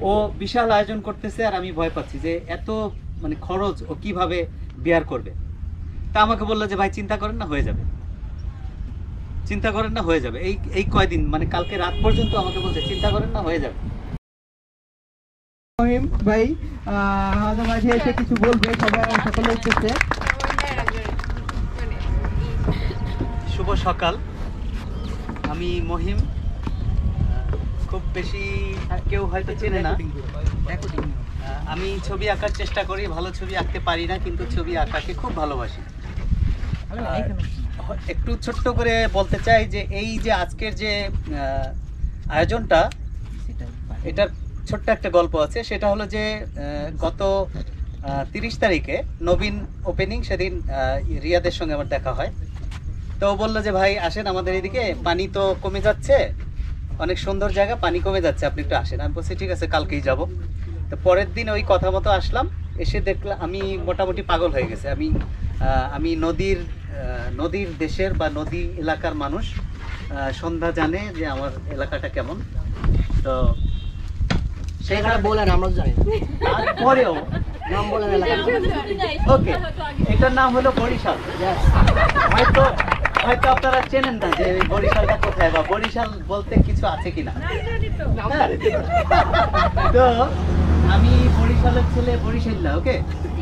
ও বিশাল আয়োজন করতেছে আর আমি ভয় পাচ্ছি যে এত মানে খরচ ও কিভাবে বেয়ার করবে। তা আমাকে বললো যে ভাই চিন্তা করেন না, হয়ে যাবে, চিন্তা করেন না, হয়ে যাবে। এই এই কয়দিন মানে কালকে রাত পর্যন্ত আমাকে বলছে চিন্তা করেন না, হয়ে যাবে। মহিম ভাই আমাদের মাঝে এসে কিছু বলবে, সবাই সকলে উঠতেছে। শুভ সকাল, আমি মহিম। খুব বেশি কেউ হয়তো চেনে না। আমি ছবি আঁকার চেষ্টা করি, ভালো ছবি আঁকতে পারি না, কিন্তু ছবি আঁকাকে খুব ভালোবাসি। একটু ছোট্ট করে বলতে চাই যে এই যে আজকের যে আয়োজনটা, এটার ছোট্ট একটা গল্প আছে। সেটা হলো যে গত 30 তারিখে নবীন ওপেনিং, সেদিন রিয়াদের সঙ্গে আমার দেখা হয়। তো ও বললো যে ভাই আসেন আমাদের এদিকে, পানি তো কমে যাচ্ছে, অনেক সুন্দর জায়গা, পানি কমে যাচ্ছে, আপনি একটু আসেন। আমি বলছি ঠিক আছে, কালকেই যাব। তো পরের দিন ওই কথা মতো আসলাম, এসে দেখলাম আমি মোটামুটি পাগল হয়ে গেছে। আমি নদীর দেশের বা নদী এলাকার মানুষ। সন্ধ্যা জানে যে আমার এলাকাটা কেমন। তো সেখানে বলেন, আমরা জানি তারপরেও নাম বলেন এলাকা। ওকে, এটার নাম হলো বরিশাল। হয়তো হয়তো আপনারা চেনেন না যে বরিশালটা কোথায় বা বরিশাল বলতে কিছু আছে কিনা। তো আমি বরিশালের ছেলে, বরিশাল্লা। ওকে,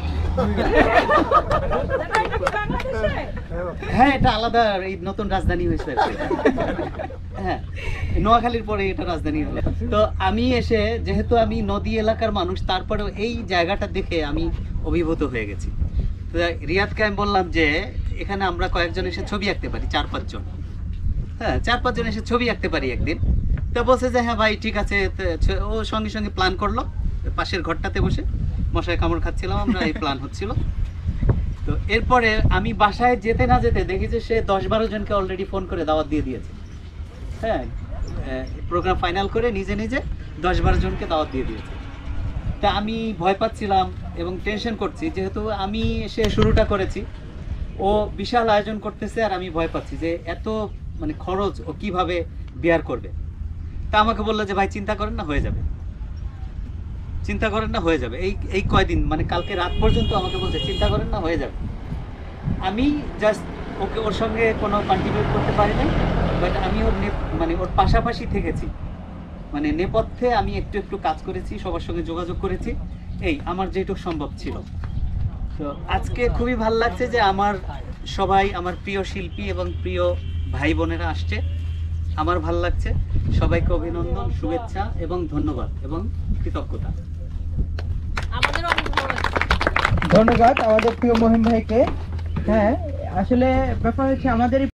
হ্যাঁ এটা আলাদা, এই নতুন রাজধানী হয়েছে। হ্যাঁ, নোয়াখালীর পরে এটা রাজধানী হলো। তো আমি এসে, যেহেতু আমি নদী এলাকার মানুষ, তারপরেও এই জায়গাটা দেখে আমি অভিভূত হয়ে গেছি। তো রিয়াদকে আমি বললাম যে এখানে আমরা কয়েকজন এসে ছবি আঁকতে পারি, 4-5 জন। হ্যাঁ, 4-5 জন এসে ছবি আঁকতে পারি একদিন। তো বলছে যে হ্যাঁ ভাই ঠিক আছে। ও সঙ্গে সঙ্গে প্ল্যান করলো, পাশের ঘরটাতে বসে মশায় কামড় খাচ্ছিলাম আমরা, এই প্ল্যান হচ্ছিল। তো এরপরে আমি বাসায় যেতে না যেতে দেখি যে সে 10-12 জনকে অলরেডি ফোন করে দাওয়াত দিয়ে দিয়েছে। হ্যাঁ, প্রোগ্রাম ফাইনাল করে নিজে নিজে 10-12 জনকে দাওয়াত দিয়ে দিয়েছে। তা আমি ভয় পাচ্ছিলাম এবং টেনশন করছি, যেহেতু আমি সে শুরুটা করেছি, ও বিশাল আয়োজন করতেছে আর আমি ভয় পাচ্ছি যে এত মানে খরচ ও কিভাবে বেয়ার করবে। তা আমাকে বললো যে ভাই চিন্তা করেন না, হয়ে যাবে, চিন্তা করেন না, হয়ে যাবে। এই এই কয়দিন মানে কালকে রাত পর্যন্ত আমাকে বলছে চিন্তা করেন না, হয়ে যাবে। আমি জাস্ট ওর সঙ্গে কোনো কন্ট্রিবিউট করতে পারি না, বাট আমি ওর পাশাপাশি থেকেছি, মানে নেপথ্যে আমি একটু একটু কাজ করেছি, সবার সঙ্গে যোগাযোগ করেছি, এই আমার যেটুকু সম্ভব ছিল। তো আজকে খুবই ভালো লাগছে যে আমার সবাই, আমার প্রিয় শিল্পী এবং প্রিয় ভাই বোনেরা আসছে, আমার ভালো লাগছে। সবাইকে অভিনন্দন, শুভেচ্ছা এবং ধন্যবাদ এবং কৃতজ্ঞতা। ধন্যবাদ আমাদের প্রিয় মহিম ভাইকে। হ্যাঁ, আসলে ব্যাপার হচ্ছে আমাদের